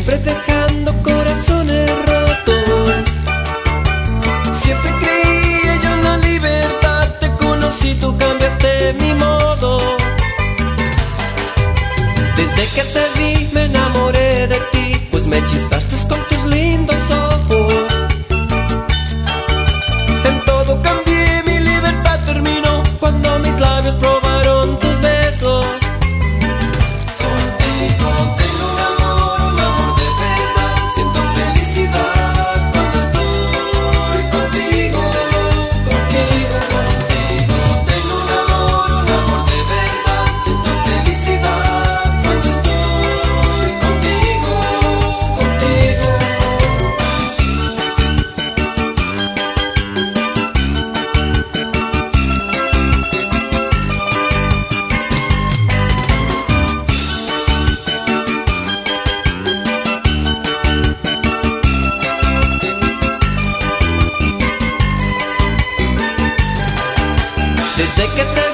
siempre dejando corazones rotos. Siempre creí yo en la libertad, te conocí, tú cambiaste mi modo. Desde que te vi me enamoré de ti, pues me hechizaste con tus lindos ojos. En todo cambié, mi libertad terminó cuando mis labios probaron tus besos. Contigo tengo un amor de verdad. Siento felicidad cuando estoy contigo. Contigo tengo un amor de verdad. Siento felicidad cuando estoy contigo. Desde que te